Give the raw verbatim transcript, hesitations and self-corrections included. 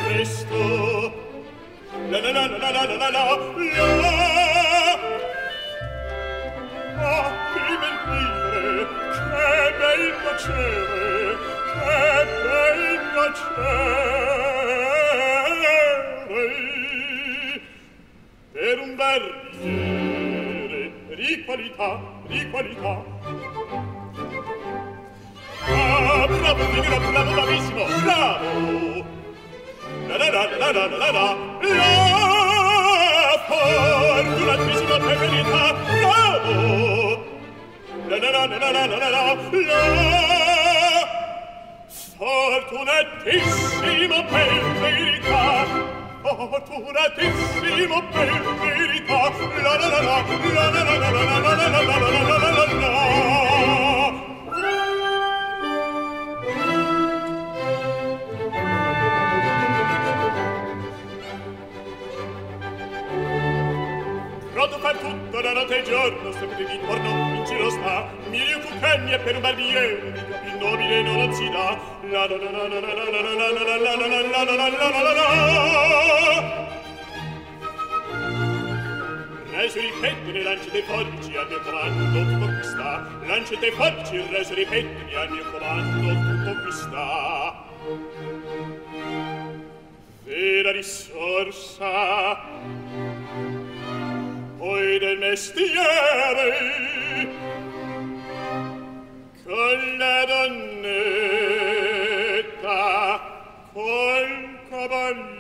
presto. La la la la la la la la la. Ah, che bel dire, che bel piacere, che bel piacere. Per un barbiere di qualità, di qualità. Ah, bravo, bravo, bravo, bravissimo, bravo. La la la la la la la la. La fortunatissima per verità, bravo. La la la la la la la la la. Fortunatissimo per verità. Fortunatissimo per verità. La la la la la la la la la la la la la la la la. Pronto far tutto da notte e giorno, sempre d'intorno in giro sta. Mille cucagni e per un barbiere, più nobile non si dà. La la la la la la la la la la la la la la la la la. Reso i pettini, lancete forbici al mio comando, tutto qui sta. Lancete forbici, reso i pettini al mio comando, tutto qui sta. Vera risorsa poi del mestiere con la donnetta col cavaliere.